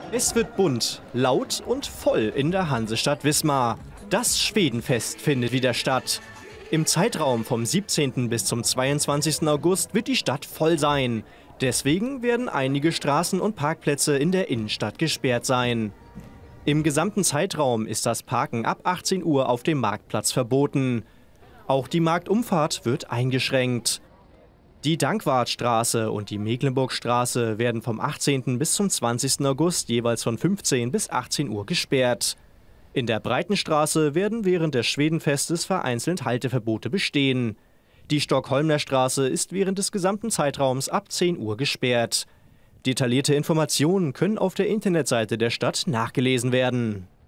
Es wird bunt, laut und voll in der Hansestadt Wismar. Das Schwedenfest findet wieder statt. Im Zeitraum vom 17. bis zum 22. August wird die Stadt voll sein. Deswegen werden einige Straßen und Parkplätze in der Innenstadt gesperrt sein. Im gesamten Zeitraum ist das Parken ab 18 Uhr auf dem Marktplatz verboten. Auch die Marktumfahrt wird eingeschränkt. Die Dankwartstraße und die Mecklenburgstraße werden vom 18. bis zum 20. August jeweils von 15 bis 18 Uhr gesperrt. In der Breitenstraße werden während des Schwedenfestes vereinzelt Halteverbote bestehen. Die Stockholmer Straße ist während des gesamten Zeitraums ab 10 Uhr gesperrt. Detaillierte Informationen können auf der Internetseite der Stadt nachgelesen werden.